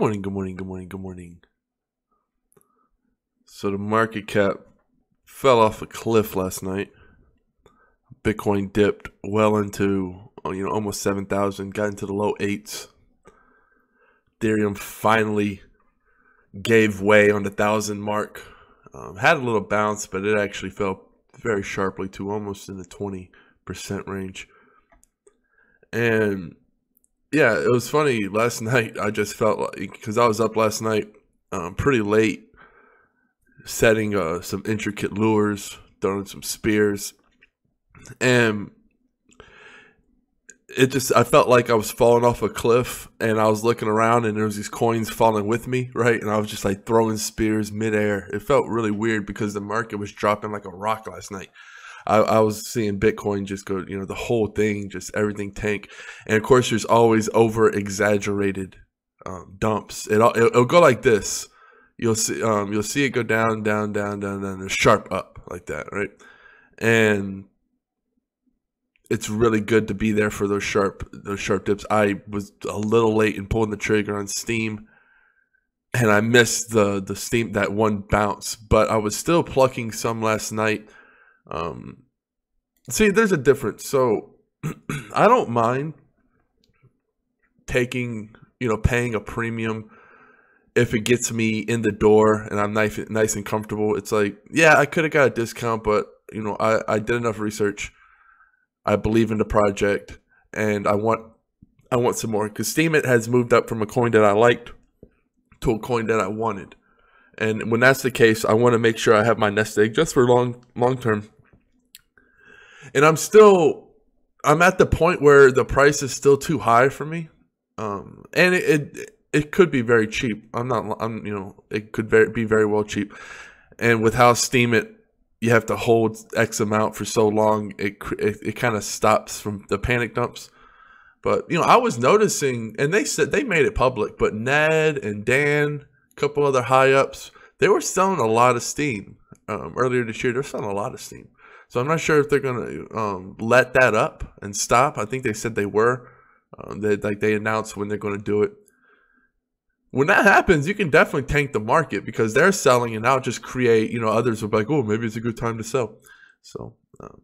morning, good morning, good morning, good morning. So the market cap fell off a cliff last night. Bitcoin dipped well into, almost 7,000, got into the low eights. Ethereum finally gave way on the 1,000 mark. Had a little bounce, but it actually fell very sharply to almost in the 20% range. And yeah, it was funny. Last night, I just felt like, because I was up last night pretty late, setting some intricate lures, throwing some spears. And I felt like I was falling off a cliff, and I was looking around and there was these coins falling with me, right? And I was just like throwing spears midair. It felt really weird because the market was dropping like a rock last night. I was seeing Bitcoin just go, the whole thing, just everything tank. And of course, there's always over exaggerated dumps. It'll go like this. You'll see it go down, down, down, down, down, and sharp up like that, right? And it's really good to be there for those sharp dips. I was a little late in pulling the trigger on Steam, and I missed the Steam, that one bounce, but I was still plucking some last night. See, there's a difference. So I don't mind paying a premium if it gets me in the door and I'm nice and comfortable. It's like, yeah, I could have got a discount, but I did enough research. I believe in the project, and I want some more, because Steam has moved up from a coin that I liked to a coin that I wanted. And when that's the case, I want to make sure I have my nest egg just for long term. And I'm at the point where the price is still too high for me. And it could be very cheap. It could be very well cheap. And with how Steam you have to hold X amount for so long, it kind of stops from the panic dumps. But I was noticing, and they said they made it public, but Ned and Dan, a couple other high ups, they were selling a lot of Steam earlier this year. They're selling a lot of Steam, so I'm not sure if they're gonna let that up and stop. I think they said they were. They announced when they're going to do it. When that happens, you can definitely tank the market, because they're selling, and I'll just create, others will be like, oh, maybe it's a good time to sell. So,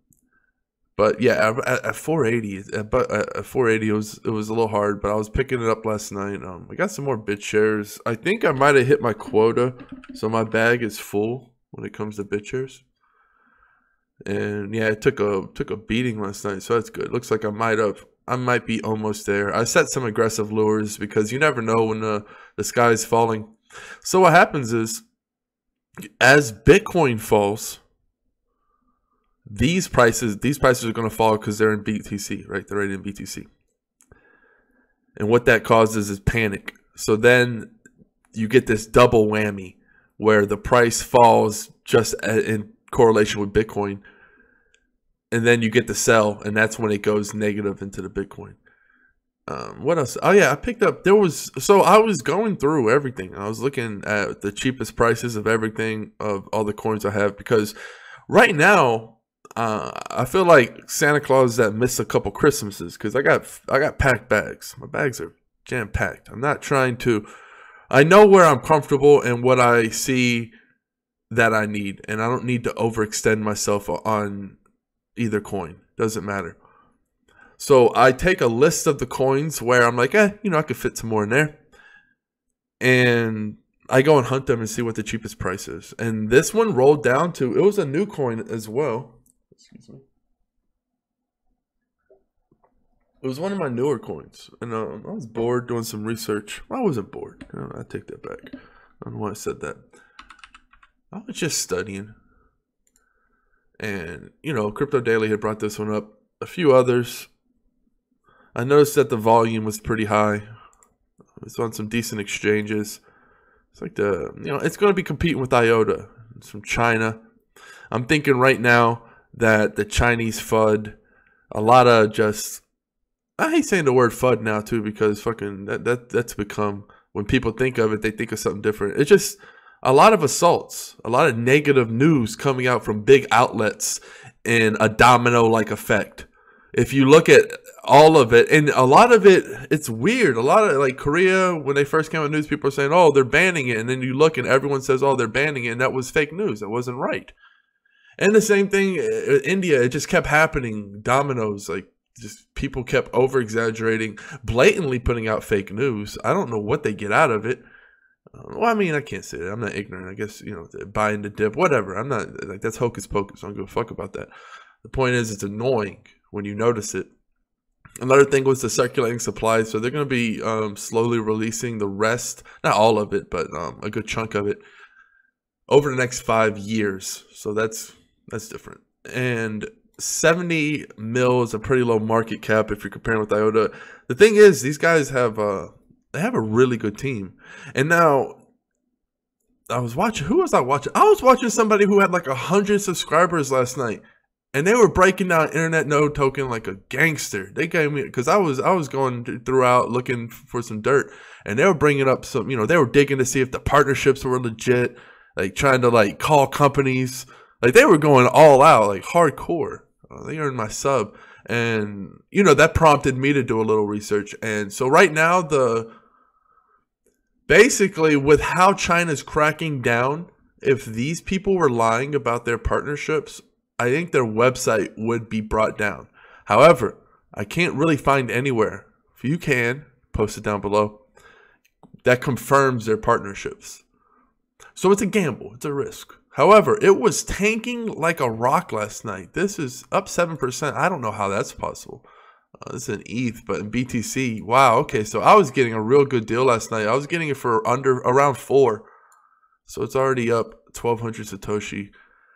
but yeah, at 480, but at 480, it was a little hard, but I was picking it up last night. I got some more bit shares. I think I might have hit my quota, so my bag is full when it comes to bit shares. And yeah, it took a beating last night, so that's good. Looks like I might be almost there. I set some aggressive lures because you never know when the sky is falling. So what happens is, as Bitcoin falls, these prices are going to fall because they're in BTC, right? They're right in BTC. And what that causes is panic. So then you get this double whammy where the price falls just in correlation with Bitcoin, and then you get the sell, and that's when it goes negative into the Bitcoin. What else? Oh yeah, I picked up, I was going through everything. I was looking at the cheapest prices of everything, of all the coins I have, because right now I feel like Santa Claus that missed a couple Christmases, because I got packed bags. My bags are jam packed. I'm not trying to. I know where I'm comfortable and what I see that I need, and I don't need to overextend myself on either coin. Doesn't matter. So I take a list of the coins where I'm like, I could fit some more in there, and I go and hunt them and see what the cheapest price is. And this one rolled down to, it was a new coin as well. Excuse me. It was one of my newer coins, and I was bored doing some research. I wasn't bored. I take that back. I don't know why I said that. I was just studying. And, Crypto Daily had brought this one up. A few others. I noticed that the volume was pretty high. It's on some decent exchanges. It's like it's going to be competing with IOTA. It's from China. I'm thinking right now that the Chinese FUD, a lot of just, I hate saying the word FUD now too, because fucking that's become, when people think of it, they think of something different. It's just a lot of assaults, a lot of negative news coming out from big outlets in a domino-like effect. If you look at all of it, and a lot of it, it's weird. A lot of, like, Korea, when they first came out news, people are saying, oh, they're banning it. And then you look and everyone says, oh, they're banning it. And that was fake news. That wasn't right. And the same thing in India, it just kept happening. Dominoes, like, just people kept over exaggerating, blatantly putting out fake news. I don't know what they get out of it. Well, I mean, I can't say that. I'm not ignorant. I guess, you know, buying the dip, whatever. I'm not, like, that's hocus pocus. I don't give a fuck about that. The point is, it's annoying when you notice it. Another thing was the circulating supply. So they're going to be slowly releasing the rest, not all of it, but a good chunk of it over the next 5 years. So that's different. And 70 mil is a pretty low market cap if you're comparing with IOTA. The thing is, these guys have they have a really good team. And now I was watching, who was I watching? I was watching somebody who had like 100 subscribers last night. And they were breaking down internet node token like a gangster. They gave me, because I was going throughout looking for some dirt, and they were bringing up some, you know, they were digging to see if the partnerships were legit, like trying to like call companies, like they were going all out, like hardcore. They earned my sub, and you know that prompted me to do a little research. And so right now, basically with how China's cracking down, if these people were lying about their partnerships, I think their website would be brought down. However, I can't really find anywhere, if you can, post it down below, that confirms their partnerships. So it's a gamble. It's a risk. However, it was tanking like a rock last night. This is up 7%. I don't know how that's possible. This is an ETH, but in BTC, wow, okay. So I was getting a real good deal last night. I was getting it for around 4. So it's already up 1,200 Satoshi.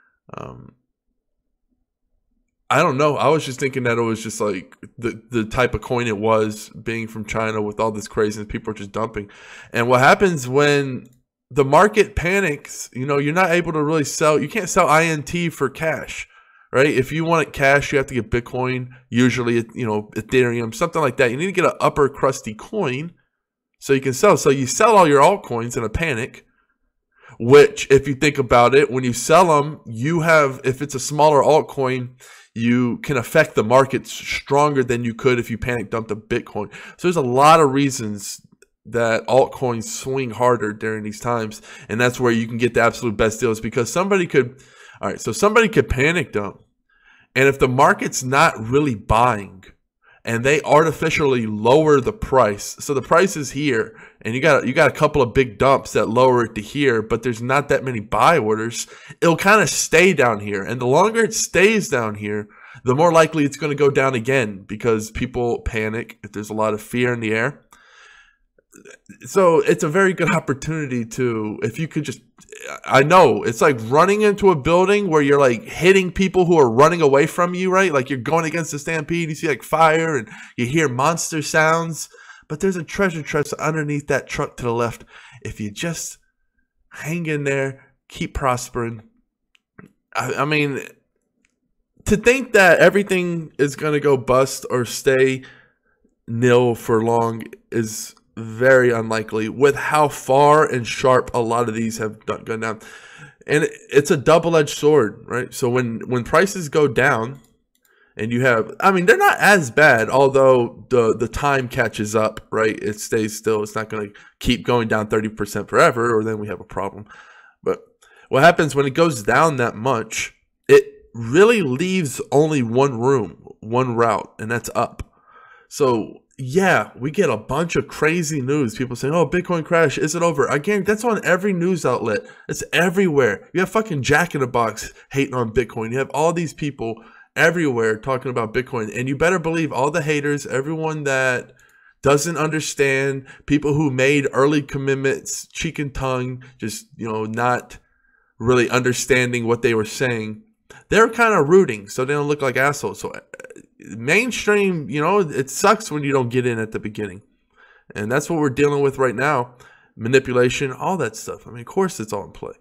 I don't know. I was just thinking that it was just like the type of coin it was, being from China with all this craziness. People are just dumping. And what happens when the market panics, you know, you're not able to really sell. You can't sell INT for cash, right? If you want it cash, you have to get Bitcoin, usually, you know, Ethereum, something like that. You need to get an upper crusty coin so you can sell. So you sell all your altcoins in a panic, which, if you think about it, when you sell them, you have, if it's a smaller altcoin, you can affect the market stronger than you could if you panic dumped a Bitcoin. So there's a lot of reasons that altcoins swing harder during these times. And that's where you can get the absolute best deals, because somebody could, all right, so somebody could panic dump. And if the market's not really buying and they artificially lower the price, so the price is here and you got a couple of big dumps that lower it to here, but there's not that many buy orders, it'll kind of stay down here. And the longer it stays down here, the more likely it's going to go down again, because people panic if there's a lot of fear in the air. So it's a very good opportunity to, if you could just, I know it's like running into a building where you're like hitting people who are running away from you, right? Like you're going against a stampede, you see like fire and you hear monster sounds, but there's a treasure chest underneath that truck to the left. If you just hang in there, keep prospering. I mean, to think that everything is going to go bust or stay nil for long is very unlikely, with how far and sharp a lot of these have gone down. And it's a double-edged sword, right? So when prices go down and you have, I mean, they're not as bad, although the time catches up, right? It stays still. It's not going to keep going down 30% forever, or then we have a problem. But what happens when it goes down that much, it really leaves only one route, and that's up. So yeah, we get a bunch of crazy news. People saying, oh, Bitcoin crash, is it over? Again, that's on every news outlet. It's everywhere. You have fucking Jack in the Box hating on Bitcoin. You have all these people everywhere talking about Bitcoin. And you better believe all the haters, everyone that doesn't understand, people who made early commitments, cheek and tongue, just, you know, not really understanding what they were saying, they're kind of rooting so they don't look like assholes. So mainstream, you know, it sucks when you don't get in at the beginning. And that's what we're dealing with right now. Manipulation, all that stuff. I mean, of course it's all in play.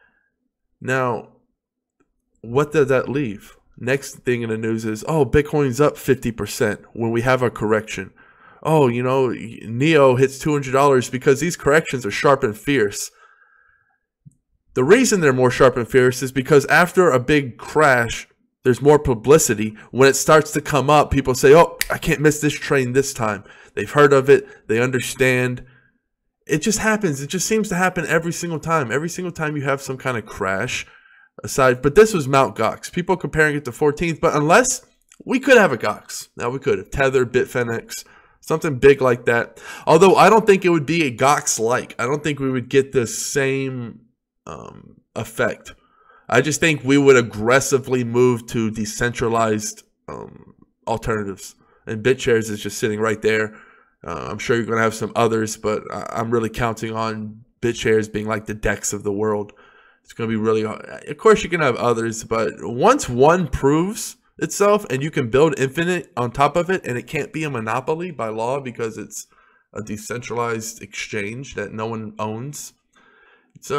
Now, what does that leave? Next thing in the news is, oh, Bitcoin's up 50% when we have a correction. Oh, you know, Neo hits $200 because these corrections are sharp and fierce. The reason they're more sharp and fierce is because after a big crash, There's more publicity. When it starts to come up, people say, oh, I can't miss this train this time. They've heard of it. They understand. It just happens. It just seems to happen every single time. Every single time you have some kind of crash aside. But this was Mt. Gox. People comparing it to 14th. But unless we could have a Gox. Now we could have Tether, Bitfinex, something big like that. Although I don't think it would be a Gox-like. I don't think we would get the same effect. I just think we would aggressively move to decentralized alternatives. And BitShares is just sitting right there. I'm sure you're going to have some others, but I'm really counting on BitShares being like the DEX of the world. It's going to be really hard. Of course, you can have others, but once one proves itself and you can build infinite on top of it, and it can't be a monopoly by law because it's a decentralized exchange that no one owns. It's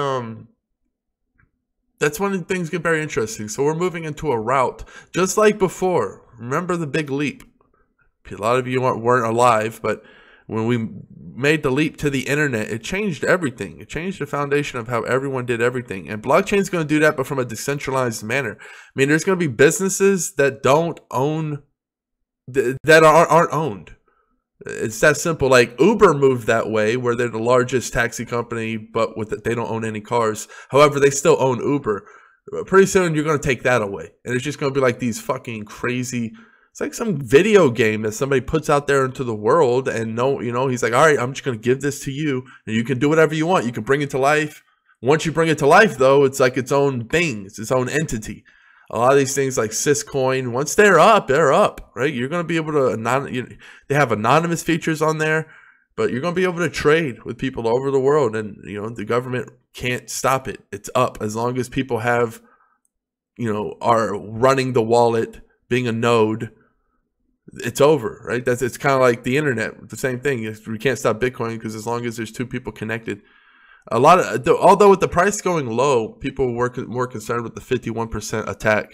that's when things get very interesting. So we're moving into a route just like before. Remember the big leap? A lot of you weren't alive, but when we made the leap to the internet, it changed everything. It changed the foundation of how everyone did everything. And blockchain is going to do that, but from a decentralized manner. I mean, there's going to be businesses that don't own, that aren't owned. It's that simple. Like Uber moved that way, where they're the largest taxi company, but they don't own any cars. However, they still own Uber. Pretty soon, you're going to take that away, and it's just going to be like these fucking crazy. It's like some video game that somebody puts out there into the world, and he's like, all right, I'm just going to give this to you, and you can do whatever you want. You can bring it to life. Once you bring it to life, though, it's like its own thing. It's its own entity. A lot of these things like Syscoin, once they're up, right? You're going to be able to, they have anonymous features on there, but you're going to be able to trade with people all over the world. And, the government can't stop it. It's up as long as people have, are running the wallet, being a node, it's over, right? It's kind of like the internet, the same thing. We can't stop Bitcoin because as long as there's two people connected. Although with the price going low, people were more concerned with the 51% attack.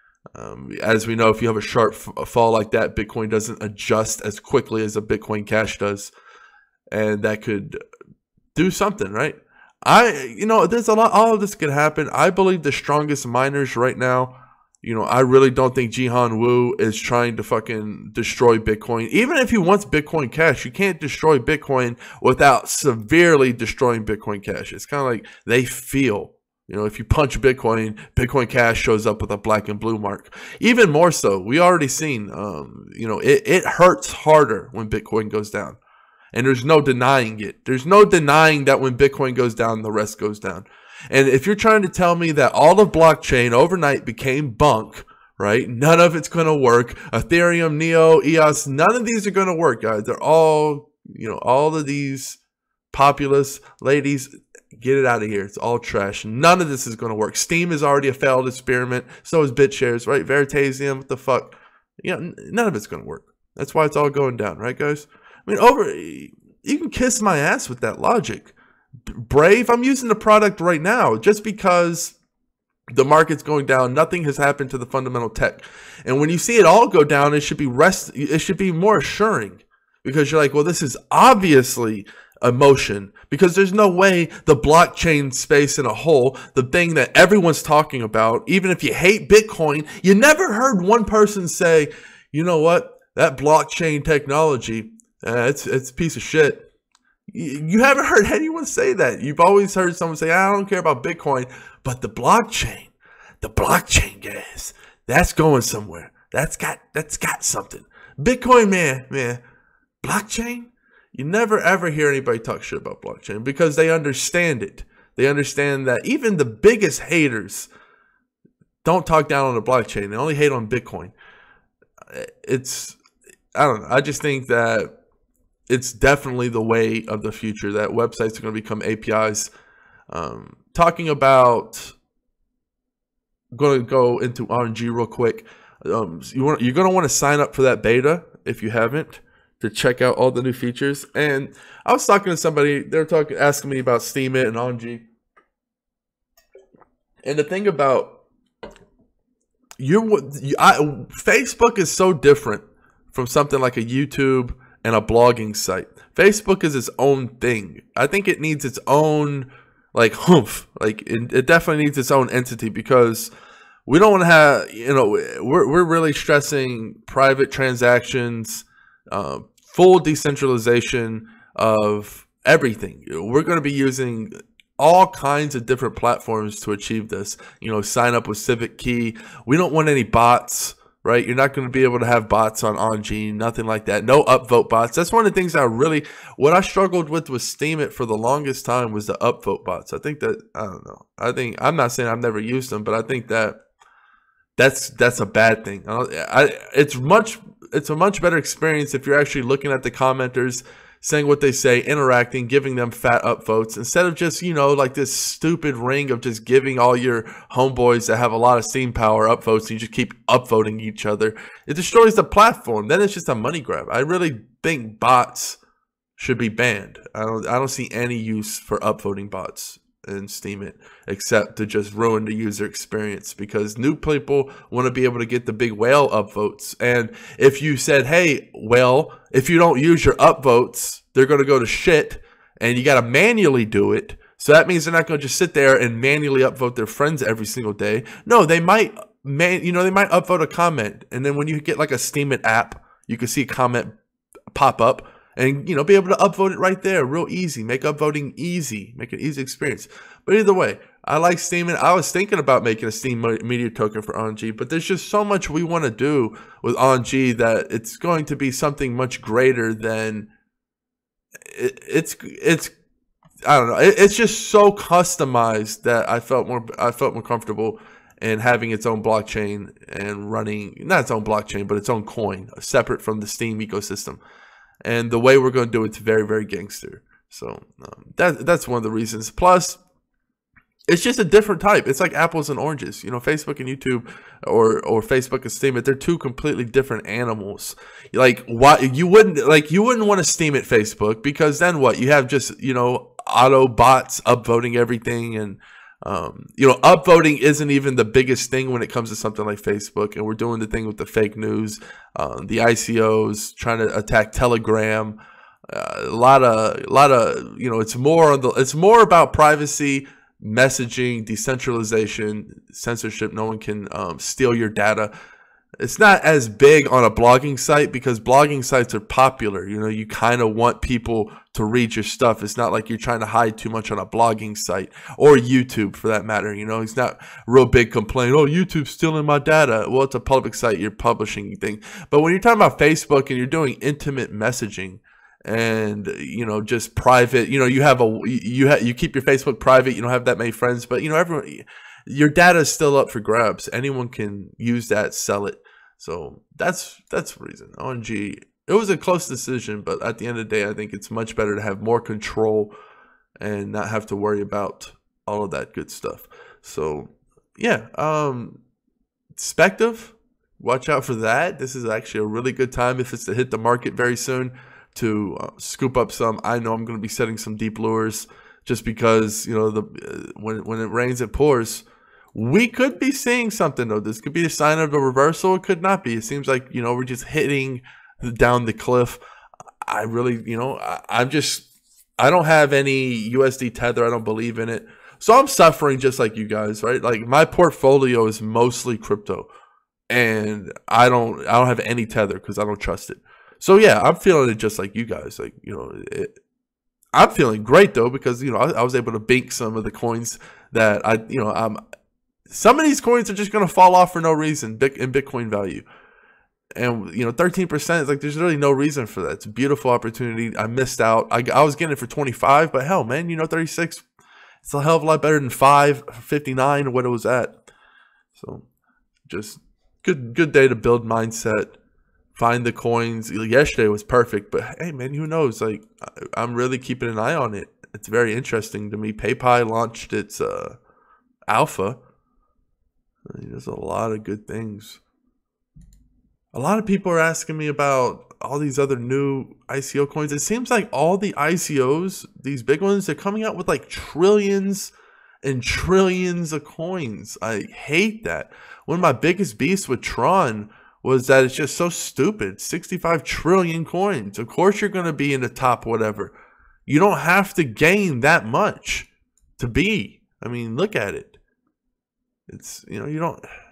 As we know, if you have a sharp fall like that, Bitcoin doesn't adjust as quickly as a Bitcoin Cash does, and that could do something, right? There's a lot. All of this could happen. I believe the strongest miners right now. I really don't think Jihan Wu is trying to fucking destroy Bitcoin. Even if he wants Bitcoin Cash, you can't destroy Bitcoin without severely destroying Bitcoin Cash. It's kind of like they feel, if you punch Bitcoin, Bitcoin Cash shows up with a black and blue mark. Even more so, we already seen, it hurts harder when Bitcoin goes down. And there's no denying it. There's no denying that when Bitcoin goes down, the rest goes down. And if you're trying to tell me that all of blockchain overnight became bunk, right? None of it's going to work. Ethereum, Neo, EOS, none of these are going to work, guys. They're all, all of these populist ladies, get it out of here. It's all trash. None of this is going to work. Steam is already a failed experiment. So is BitShares, right? Veritasium, what the fuck? None of it's going to work. That's why it's all going down, right, guys? I mean, you can kiss my ass with that logic. Brave, I'm using the product right now just because the market's going down. Nothing has happened to the fundamental tech. And when you see it all go down, it should be more assuring, because you're like, well, this is obviously emotion, because there's no way the blockchain space in a whole, the thing that everyone's talking about, even if you hate Bitcoin, you never heard one person say, you know what, that blockchain technology, it's a piece of shit. You haven't heard anyone say that. You've always heard someone say, I don't care about Bitcoin, but the blockchain guys, that's going somewhere. That's got something. Bitcoin, man, blockchain, you never ever hear anybody talk shit about blockchain because they understand it. They understand that even the biggest haters don't talk down on the blockchain. They only hate on Bitcoin. I don't know. I just think that it's definitely the way of the future, that websites are going to become APIs. Talking about, I'm going to go into RNG real quick. You're going to want to sign up for that beta if you haven't, to check out all the new features. And I was talking to somebody, they were asking me about Steemit and RNG. And the thing about Facebook is so different from something like a YouTube and a blogging site. Facebook is its own thing. I think it needs its own, like, humph. Like, it definitely needs its own entity, because we don't want to have, we're really stressing private transactions, full decentralization of everything. We're going to be using all kinds of different platforms to achieve this. Sign up with Civic Key. We don't want any bots, right? You're not going to be able to have bots on OnG, nothing like that. No upvote bots. That's one of the things what I struggled with Steam It for the longest time was the upvote bots. I think that, I don't know. I'm not saying I've never used them, but I think that's a bad thing. It's a much better experience if you're actually looking at the commenters, saying what they say, interacting, giving them fat upvotes, instead of just, like this stupid ring of just giving all your homeboys that have a lot of Steam power upvotes, and you just keep upvoting each other. It destroys the platform. Then it's just a money grab. I really think bots should be banned. I don't see any use for upvoting bots in Steam It, except to just ruin the user experience, because new people want to be able to get the big whale upvotes. And if you said, hey, well, if you don't use your upvotes, they're going to go to shit, and you got to manually do it. So that means they're not going to just sit there and manually upvote their friends every single day. No, they might upvote a comment, and then when you get like a Steam It app, you can see a comment pop up, and, be able to upvote it right there. Real easy. Make upvoting easy. Make it easy experience. But either way, I like Steam It. I was thinking about making a Steam Media token for OnG, but there's just so much we want to do with OnG that it's going to be something much greater than it's I don't know. It's just so customized that I felt more comfortable in having its own blockchain and running, not its own blockchain, but its own coin, separate from the Steam ecosystem. And the way we're going to do it's very, very gangster. So that's one of the reasons. Plus, it's just a different type. It's like apples and oranges. Facebook and YouTube, or Facebook and Steam It, they're two completely different animals. Like, why you wouldn't want to Steam It Facebook, because then what? You have just auto bots upvoting everything, and upvoting isn't even the biggest thing when it comes to something like Facebook. And we're doing the thing with the fake news, the ICOs trying to attack Telegram. A lot of it's more about privacy, messaging, decentralization, censorship. No one can steal your data. It's not as big on a blogging site, because blogging sites are popular. You kind of want people to read your stuff. It's not like you're trying to hide too much on a blogging site, or YouTube for that matter. It's not real big complaint, oh, YouTube's stealing my data. Well, it's a public site. You're publishing things. But when you're talking about Facebook and you're doing intimate messaging, and just private, you keep your Facebook private, you don't have that many friends, but everyone, your data is still up for grabs. Anyone can use that, sell it. So that's the reason. OnG, it was a close decision, but at the end of the day, I think it's much better to have more control and not have to worry about all of that good stuff. So yeah, Spective, watch out for that. This is actually a really good time, if it's to hit the market very soon, to scoop up some. I know I'm going to be setting some deep lures, just because when it rains it pours. We could be seeing something, though. This could be a sign of a reversal. It could not be. It seems like we're just hitting down the cliff. I really I don't have any USD Tether. I don't believe in it, so I'm suffering just like you guys, right? Like, my portfolio is mostly crypto, and I don't have any Tether because I don't trust it. So yeah, I'm feeling it just like you guys. Like, I'm feeling great though, because I was able to bank some of the coins that some of these coins are just going to fall off for no reason in Bitcoin value. And 13% is like, there's really no reason for that. It's a beautiful opportunity. I missed out. I was getting it for 25, but hell, man, 36. It's a hell of a lot better than 5.59 or what it was at. So just good day to build mindset. Find the coins. Yesterday was perfect, but hey, man, who knows? Like, I'm really keeping an eye on it. It's very interesting to me. PayPal launched its alpha. There's a lot of good things. A lot of people are asking me about all these other new ICO coins. It seems like all the ICOs, these big ones, they're coming out with like trillions and trillions of coins. I hate that. One of my biggest beasts with Tron was that it's just so stupid. 65 trillion coins. Of course you're going to be in the top whatever. You don't have to gain that much to be. I mean, look at it. It's, you don't...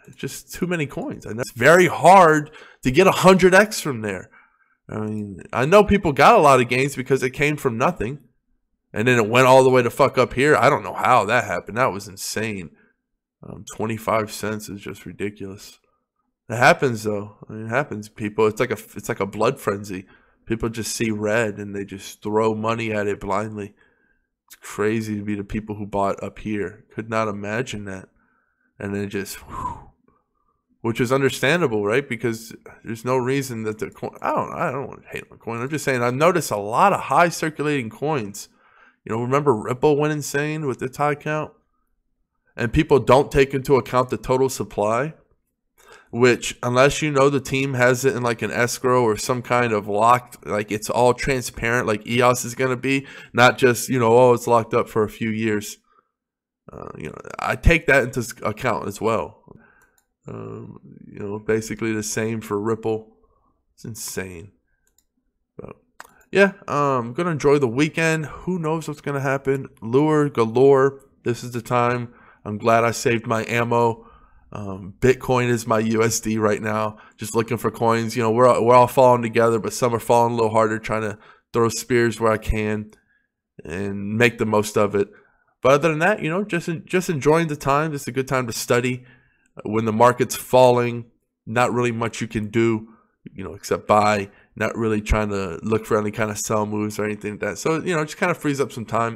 just too many coins. And it's very hard to get 100x from there. I mean, I know people got a lot of gains because it came from nothing. And then it went all the way to fuck up here. I don't know how that happened. That was insane. 25 cents is just ridiculous. It happens though. I mean, it happens, people. It's like a blood frenzy. People just see red and they just throw money at it blindly. It's crazy to be the people who bought up here. Could not imagine that. And then just, which is understandable, right? Because there's no reason that the coin. I don't want to hate on coin. I'm just saying I've noticed a lot of high circulating coins. You know, remember Ripple went insane with its high count? And people don't take into account the total supply, which unless you know the team has it in like an escrow or some kind of locked, like it's all transparent, like EOS is going to be, not just, you know, oh, it's locked up for a few years. You know, I take that into account as well. You know, basically the same for Ripple. It's insane. But yeah, I'm going to enjoy the weekend. Who knows what's going to happen? Lure galore. This is the time. I'm glad I saved my ammo. Bitcoin is my USD right now. Just looking for coins. You know, we're all falling together, but some are falling a little harder, trying to throw spears where I can and make the most of it. But other than that, you know, just enjoying the time. It's a good time to study. When the market's falling, not really much you can do, you know, except buy. Not really trying to look for any kind of sell moves or anything like that. So, you know, just kind of frees up some time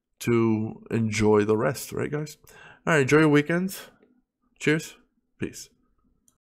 to enjoy the rest, right, guys? All right, enjoy your weekends. Cheers. Peace.